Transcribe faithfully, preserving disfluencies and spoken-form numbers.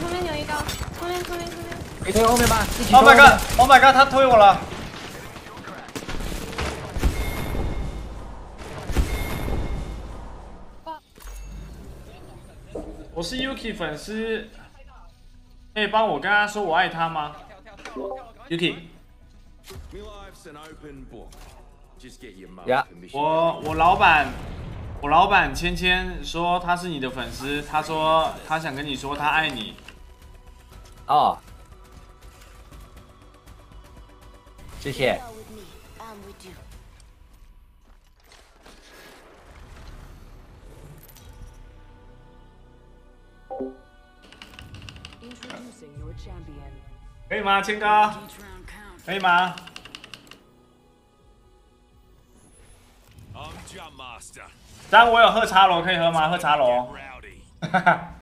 后面有一个，后面后面后面。 你推后面吧，一起。 Oh my god！Oh my god！ 他推我了。我是 Yuki 粉丝，可以帮我跟他说我爱他吗 ？Yuki， 呀， 我我老板，我老板芊芊说他是你的粉丝，他说他想跟你说他爱你。 哦，谢谢。 可以吗，谦哥？可以吗？当然我有喝茶楼，可以喝吗？喝茶楼。哈哈。